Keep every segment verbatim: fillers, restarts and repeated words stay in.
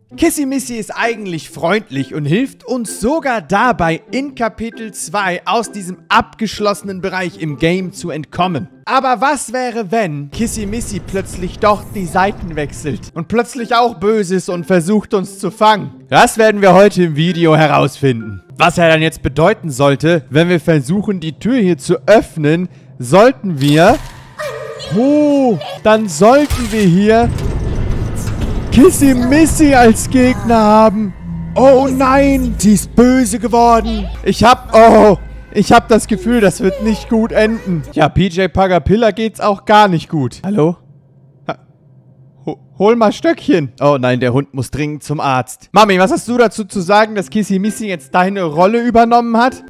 Kissy Missy ist eigentlich freundlich und hilft uns sogar dabei, in Kapitel zwei aus diesem abgeschlossenen Bereich im Game zu entkommen. Aber was wäre, wenn Kissy Missy plötzlich doch die Seiten wechselt und plötzlich auch böse ist und versucht, uns zu fangen? Das werden wir heute im Video herausfinden. Was er dann jetzt bedeuten sollte, wenn wir versuchen, die Tür hier zu öffnen, sollten wir... Oh, dann sollten wir hier Kissy Missy als Gegner haben. Oh nein, sie ist böse geworden. Ich hab... Oh... Ich habe das Gefühl, das wird nicht gut enden. Ja, P J Pagapilla geht's auch gar nicht gut. Hallo? Ha Ho hol mal Stöckchen. Oh nein, der Hund muss dringend zum Arzt. Mami, was hast du dazu zu sagen, dass Kissy Missy jetzt deine Rolle übernommen hat?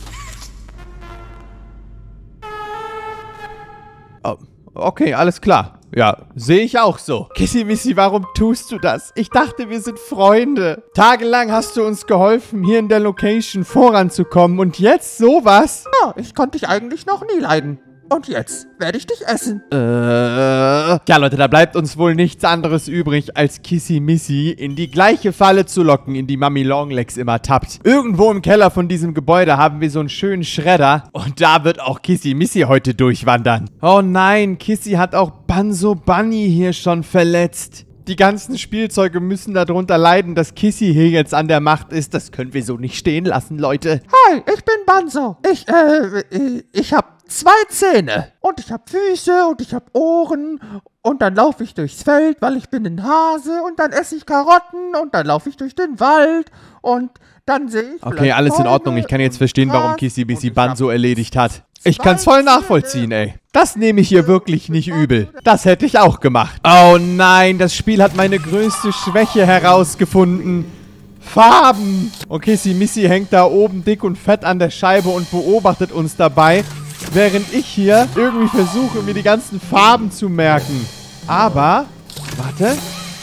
Oh, okay, alles klar. Ja, sehe ich auch so. Kissy Missy, warum tust du das? Ich dachte, wir sind Freunde. Tagelang hast du uns geholfen, hier in der Location voranzukommen. Und jetzt sowas? Ja, ich konnte dich eigentlich noch nie leiden. Und jetzt werde ich dich essen. Äh. Ja, Leute, da bleibt uns wohl nichts anderes übrig, als Kissy Missy in die gleiche Falle zu locken, in die Mami Longlegs immer tappt. Irgendwo im Keller von diesem Gebäude haben wir so einen schönen Schredder. Und da wird auch Kissy Missy heute durchwandern. Oh nein, Kissy hat auch Banzo Bunny hier schon verletzt. Die ganzen Spielzeuge müssen darunter leiden, dass Kissy hier jetzt an der Macht ist. Das können wir so nicht stehen lassen, Leute. Hi, ich bin Banzo. Ich, äh, ich hab zwei Zähne. Und ich hab Füße und ich hab Ohren. Und dann laufe ich durchs Feld, weil ich bin ein Hase. Und dann esse ich Karotten. Und dann laufe ich durch den Wald. Und dann sehe ich... Okay, alles in Ordnung. Ich kann jetzt verstehen, warum Kissy Missy Banzo erledigt hat. Ich kann's voll nachvollziehen, ey. Das nehme ich hier wirklich nicht übel. Das hätte ich auch gemacht. Oh nein, das Spiel hat meine größte Schwäche herausgefunden. Farben. Okay, Kissy Missy hängt da oben dick und fett an der Scheibe und beobachtet uns dabei, während ich hier irgendwie versuche, mir die ganzen Farben zu merken. Aber, warte.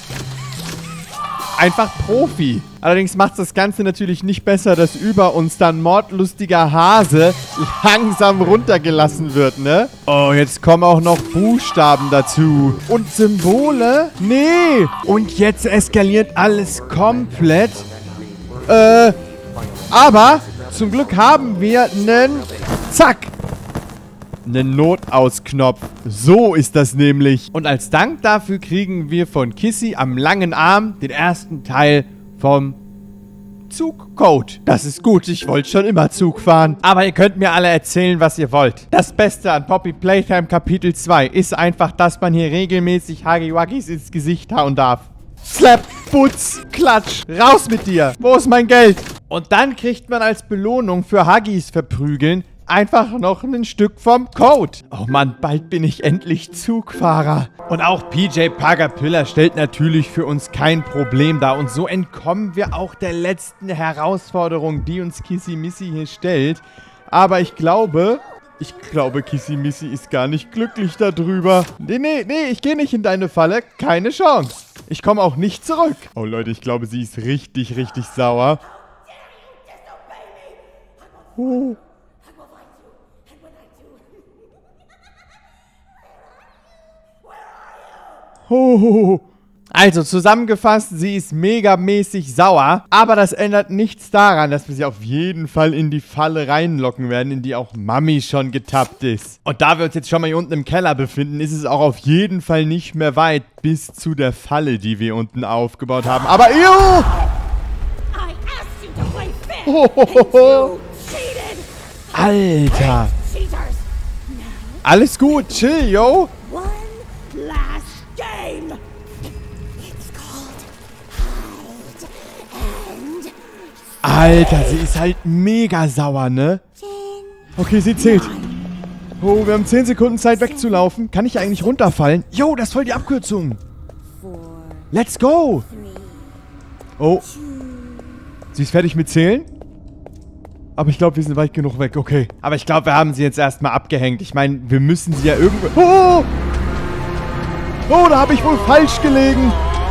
Einfach Profi. Allerdings macht das Ganze natürlich nicht besser, dass über uns dann mordlustiger Hase langsam runtergelassen wird, ne? Oh, jetzt kommen auch noch Buchstaben dazu. Und Symbole? Nee. Und jetzt eskaliert alles komplett. Äh, aber zum Glück haben wir einen... Zack. Einen Notausknopf. So ist das nämlich. Und als Dank dafür kriegen wir von Kissy am langen Arm den ersten Teil vom Zugcode. Das ist gut, ich wollte schon immer Zug fahren. Aber ihr könnt mir alle erzählen, was ihr wollt. Das Beste an Poppy Playtime Kapitel zwei ist einfach, dass man hier regelmäßig Huggy Wuggys ins Gesicht hauen darf. Slap, Putz, Klatsch, raus mit dir. Wo ist mein Geld? Und dann kriegt man als Belohnung für Huggys verprügeln einfach noch ein Stück vom Code. Oh Mann, bald bin ich endlich Zugfahrer. Und auch P J Pagapilla stellt natürlich für uns kein Problem dar. Und so entkommen wir auch der letzten Herausforderung, die uns Kissy Missy hier stellt. Aber ich glaube... Ich glaube, Kissy Missy ist gar nicht glücklich darüber. Nee, nee, nee, ich gehe nicht in deine Falle. Keine Chance. Ich komme auch nicht zurück. Oh Leute, ich glaube, sie ist richtig, richtig sauer. Oh. Oh. Also zusammengefasst, sie ist megamäßig sauer, aber das ändert nichts daran, dass wir sie auf jeden Fall in die Falle reinlocken werden, in die auch Mami schon getappt ist. Und da wir uns jetzt schon mal hier unten im Keller befinden, ist es auch auf jeden Fall nicht mehr weit bis zu der Falle, die wir unten aufgebaut haben. Aber ew! Oh. Alter! Alles gut, chill, yo! Alter, sie ist halt mega sauer, ne? Okay, sie zählt. Oh, wir haben zehn Sekunden Zeit wegzulaufen. Kann ich eigentlich runterfallen? Jo, das ist voll die Abkürzung. Let's go. Oh. Sie ist fertig mit Zählen? Aber ich glaube, wir sind weit genug weg. Okay. Aber ich glaube, wir haben sie jetzt erstmal abgehängt. Ich meine, wir müssen sie ja irgendwo... Oh! Oh, da habe ich wohl falsch gelegen.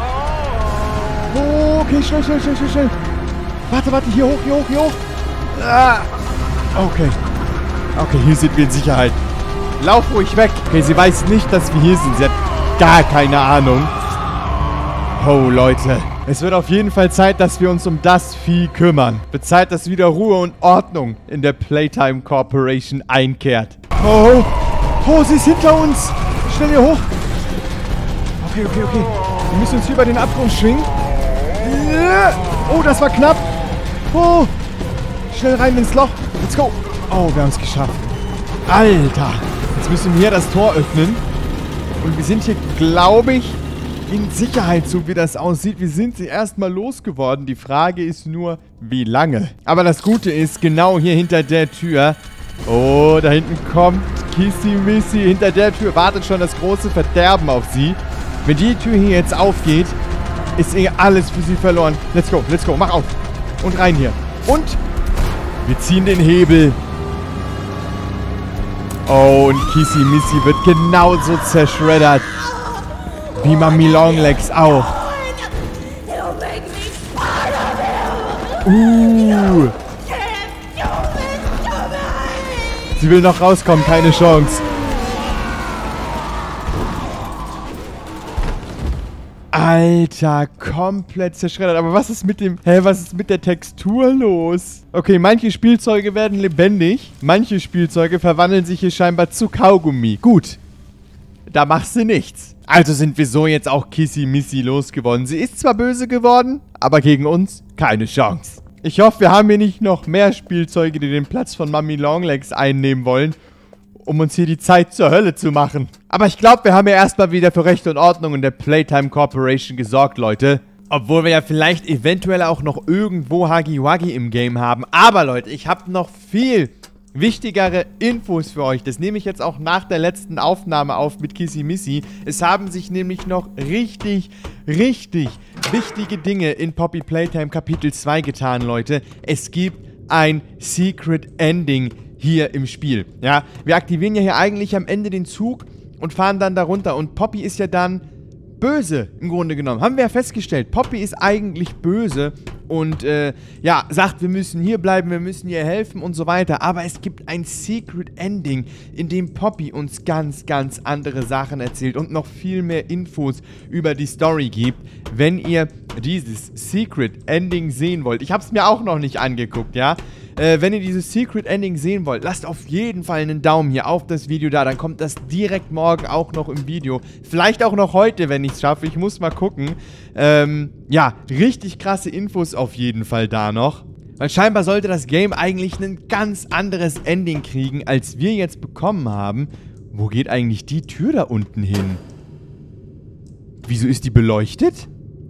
Oh, okay, schnell, schnell, schnell, schnell, schnell. Warte, warte, hier hoch, hier hoch, hier hoch. Ah. Okay. Okay, hier sind wir in Sicherheit. Lauf ruhig weg. Okay, sie weiß nicht, dass wir hier sind. Sie hat gar keine Ahnung. Oh, Leute. Es wird auf jeden Fall Zeit, dass wir uns um das Vieh kümmern. Wird Zeit, dass wieder Ruhe und Ordnung in der Playtime Corporation einkehrt. Oh, oh, sie ist hinter uns. Schnell hier hoch. Okay, okay, okay. Wir müssen uns hier über den Abgrund schwingen. Oh, das war knapp. Oh, schnell rein ins Loch. Let's go. Oh, wir haben es geschafft. Alter. Jetzt müssen wir hier das Tor öffnen. Und wir sind hier, glaube ich, in Sicherheit, so wie das aussieht. Wir sind sie erstmal losgeworden. Die Frage ist nur, wie lange? Aber das Gute ist, genau hier hinter der Tür. Oh, da hinten kommt Kissy Missy. Hinter der Tür wartet schon das große Verderben auf sie. Wenn die Tür hier jetzt aufgeht, ist eh alles für sie verloren. Let's go, let's go. Mach auf. Und rein hier. Und wir ziehen den Hebel. Oh, und Kissy Missy wird genauso zerschreddert. Wie Mami Longlegs auch. Uh. Sie will noch rauskommen, keine Chance. Alter, komplett zerschreddert. Aber was ist mit dem... Hä, was ist mit der Textur los? Okay, manche Spielzeuge werden lebendig. Manche Spielzeuge verwandeln sich hier scheinbar zu Kaugummi. Gut. Da machst du nichts. Also sind wir so jetzt auch Kissy Missy losgeworden. Sie ist zwar böse geworden, aber gegen uns keine Chance. Ich hoffe, wir haben hier nicht noch mehr Spielzeuge, die den Platz von Mami Longlegs einnehmen wollen, um uns hier die Zeit zur Hölle zu machen. Aber ich glaube, wir haben ja erstmal wieder für Recht und Ordnung in der Playtime Corporation gesorgt, Leute. Obwohl wir ja vielleicht eventuell auch noch irgendwo Huggy Wuggy im Game haben. Aber Leute, ich habe noch viel wichtigere Infos für euch. Das nehme ich jetzt auch nach der letzten Aufnahme auf mit Kissy Missy. Es haben sich nämlich noch richtig, richtig wichtige Dinge in Poppy Playtime Kapitel zwei getan, Leute. Es gibt ein Secret Ending hier im Spiel. Ja, wir aktivieren ja hier eigentlich am Ende den Zug und fahren dann darunter. Und Poppy ist ja dann böse, im Grunde genommen. Haben wir ja festgestellt. Poppy ist eigentlich böse und, äh, ja, sagt, wir müssen hier bleiben, wir müssen ihr helfen und so weiter. Aber es gibt ein Secret Ending, in dem Poppy uns ganz, ganz andere Sachen erzählt und noch viel mehr Infos über die Story gibt, wenn ihr dieses Secret Ending sehen wollt. Ich habe es mir auch noch nicht angeguckt, ja. Äh, wenn ihr dieses Secret Ending sehen wollt, lasst auf jeden Fall einen Daumen hier auf das Video da. Dann kommt das direkt morgen auch noch im Video. Vielleicht auch noch heute, wenn ich es schaffe. Ich muss mal gucken. Ähm, ja, richtig krasse Infos auf jeden Fall da noch. Weil scheinbar sollte das Game eigentlich ein ganz anderes Ending kriegen, als wir jetzt bekommen haben. Wo geht eigentlich die Tür da unten hin? Wieso ist die beleuchtet?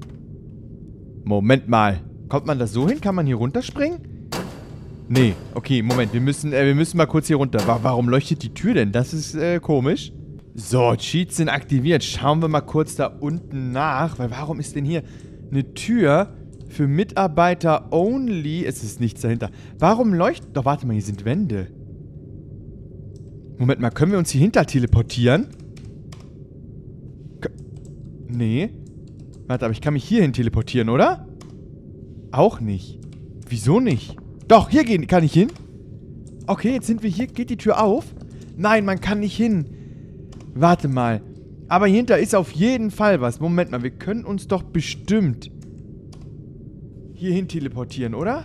Moment mal. Kommt man da so hin? Kann man hier runterspringen? Nee, okay, Moment, wir müssen, äh, wir müssen mal kurz hier runter. Warum leuchtet die Tür denn? Das ist, äh, komisch. So, Cheats sind aktiviert. Schauen wir mal kurz da unten nach. Weil warum ist denn hier eine Tür für Mitarbeiter only? Es ist nichts dahinter. Warum leuchtet... Doch, warte mal, hier sind Wände. Moment mal, können wir uns hier hinter teleportieren? K nee. Warte, aber ich kann mich hierhin teleportieren, oder? Auch nicht. Wieso nicht? Doch, hier gehen, kann ich hin. Okay, jetzt sind wir hier. Geht die Tür auf? Nein, man kann nicht hin. Warte mal. Aber hinter ist auf jeden Fall was. Moment mal, wir können uns doch bestimmt hierhin teleportieren, oder?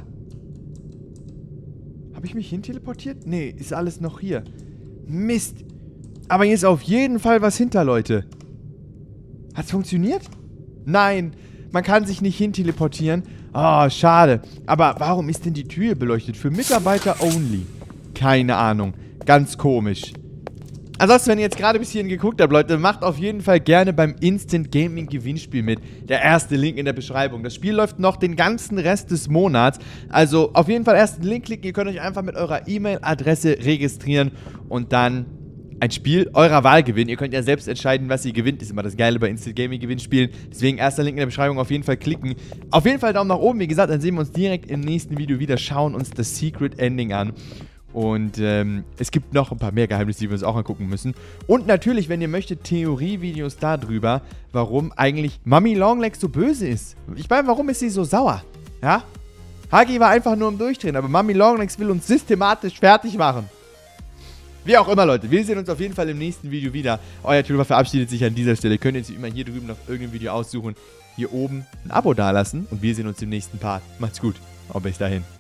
Habe ich mich hin teleportiert? Nee, ist alles noch hier. Mist. Aber hier ist auf jeden Fall was hinter, Leute. Hat's funktioniert? Nein, man kann sich nicht hin teleportieren. Oh, schade. Aber warum ist denn die Tür beleuchtet? Für Mitarbeiter only. Keine Ahnung. Ganz komisch. Ansonsten, wenn ihr jetzt gerade bis hierhin geguckt habt, Leute, macht auf jeden Fall gerne beim Instant Gaming Gewinnspiel mit. Der erste Link in der Beschreibung. Das Spiel läuft noch den ganzen Rest des Monats. Also auf jeden Fall erst den Link klicken. Ihr könnt euch einfach mit eurer E-Mail-Adresse registrieren und dann ein Spiel eurer Wahl gewinnen. Ihr könnt ja selbst entscheiden, was ihr gewinnt. Ist immer das Geile bei Instant Gaming Gewinnspielen. Deswegen erster Link in der Beschreibung auf jeden Fall klicken. Auf jeden Fall Daumen nach oben. Wie gesagt, dann sehen wir uns direkt im nächsten Video wieder. Schauen uns das Secret Ending an. Und ähm, es gibt noch ein paar mehr Geheimnisse, die wir uns auch angucken müssen. Und natürlich, wenn ihr möchtet, Theorievideos darüber, warum eigentlich Mami Longlegs so böse ist. Ich meine, warum ist sie so sauer? Ja? Huggy war einfach nur im Durchdrehen, aber Mami Longlegs will uns systematisch fertig machen. Wie auch immer, Leute. Wir sehen uns auf jeden Fall im nächsten Video wieder. Euer Tuber verabschiedet sich an dieser Stelle. Könnt ihr jetzt wie immer hier drüben noch irgendein Video aussuchen. hier oben ein Abo dalassen und wir sehen uns im nächsten Part. Macht's gut. Und bis dahin.